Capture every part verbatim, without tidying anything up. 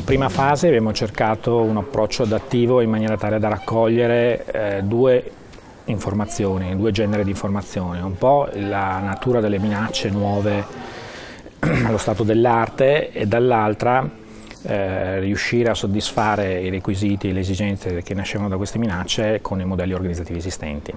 prima fase abbiamo cercato un approccio adattivo in maniera tale da raccogliere eh, due informazioni, due generi di informazioni, un po' la natura delle minacce nuove allo stato dell'arte e dall'altra eh, riuscire a soddisfare i requisiti e le esigenze che nascevano da queste minacce con i modelli organizzativi esistenti.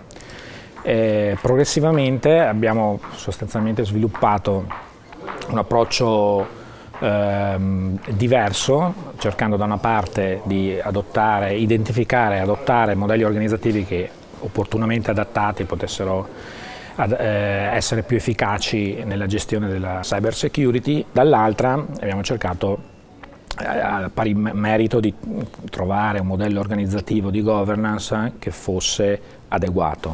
E progressivamente abbiamo sostanzialmente sviluppato un approccio Ehm, diverso, cercando da una parte di adottare, identificare e adottare modelli organizzativi che opportunamente adattati potessero ad, eh, essere più efficaci nella gestione della cyber security, dall'altra abbiamo cercato eh, a pari merito di trovare un modello organizzativo di governance che fosse adeguato.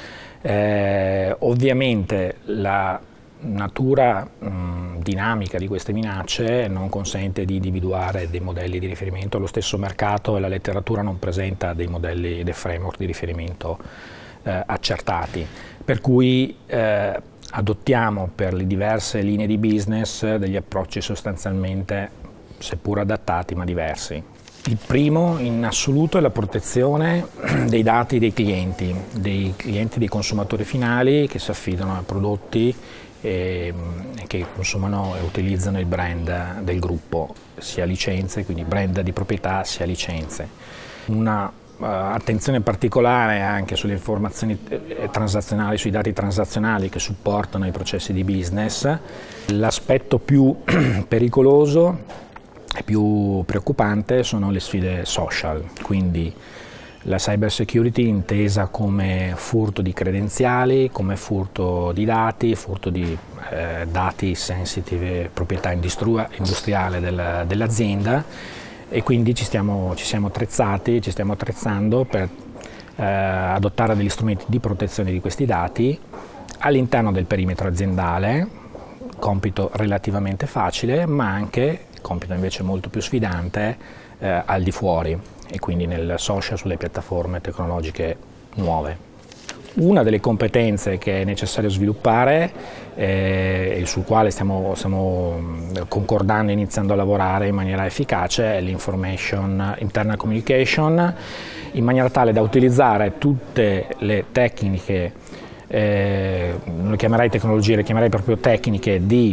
Eh, ovviamente la natura mh, dinamica di queste minacce non consente di individuare dei modelli di riferimento, lo stesso mercato e la letteratura non presenta dei modelli, dei framework di riferimento eh, accertati, per cui eh, adottiamo per le diverse linee di business degli approcci sostanzialmente, seppur adattati, ma diversi. Il primo in assoluto è la protezione dei dati dei clienti, dei clienti dei consumatori finali che si affidano a prodotti e che consumano e utilizzano il brand del gruppo, sia licenze, quindi brand di proprietà, sia licenze. Una uh, attenzione particolare anche sulle informazioni transazionali, sui dati transazionali che supportano i processi di business. L'aspetto più pericoloso e più preoccupante sono le sfide social, quindi la cyber security intesa come furto di credenziali, come furto di dati, furto di eh, dati sensitive, proprietà industriale del, dell'azienda, e quindi ci, stiamo, ci siamo attrezzati, ci stiamo attrezzando per eh, adottare degli strumenti di protezione di questi dati all'interno del perimetro aziendale, compito relativamente facile, ma anche compito invece molto più sfidante eh, al di fuori, e quindi nel social, sulle piattaforme tecnologiche nuove. Una delle competenze che è necessario sviluppare eh, e sul quale stiamo, stiamo concordando e iniziando a lavorare in maniera efficace è l'information internal communication, in maniera tale da utilizzare tutte le tecniche, eh, non le chiamerei tecnologie, le chiamerei proprio tecniche di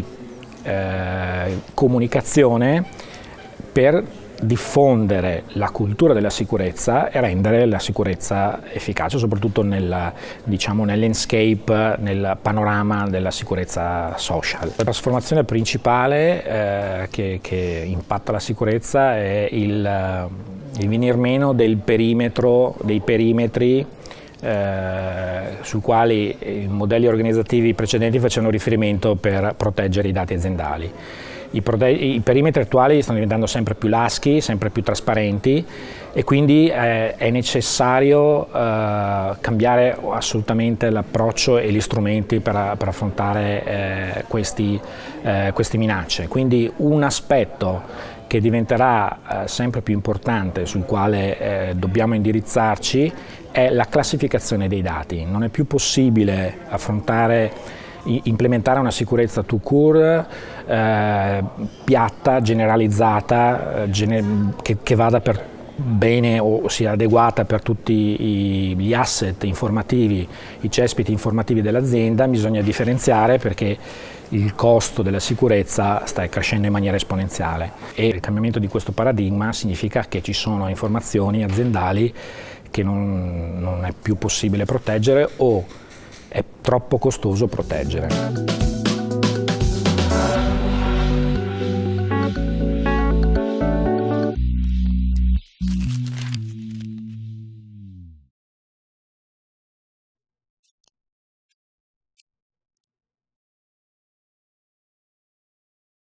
eh, comunicazione per diffondere la cultura della sicurezza e rendere la sicurezza efficace, soprattutto nel, diciamo, nel landscape, nel panorama della sicurezza social. La trasformazione principale eh, che, che impatta la sicurezza è il, il venir meno del perimetro, dei perimetri eh, sui quali i modelli organizzativi precedenti facevano riferimento per proteggere i dati aziendali. I, I perimetri attuali stanno diventando sempre più laschi, sempre più trasparenti, e quindi eh, è necessario eh, cambiare assolutamente l'approccio e gli strumenti per, per affrontare eh, questi, eh, queste minacce. Quindi un aspetto che diventerà eh, sempre più importante, sul quale eh, dobbiamo indirizzarci, è la classificazione dei dati. Non è più possibile affrontare implementare una sicurezza tout court, eh, piatta, generalizzata, eh, gener che, che vada per bene o sia adeguata per tutti i, gli asset informativi, i cespiti informativi dell'azienda. Bisogna differenziare perché il costo della sicurezza sta crescendo in maniera esponenziale, e il cambiamento di questo paradigma significa che ci sono informazioni aziendali che non, non è più possibile proteggere o è troppo costoso proteggere.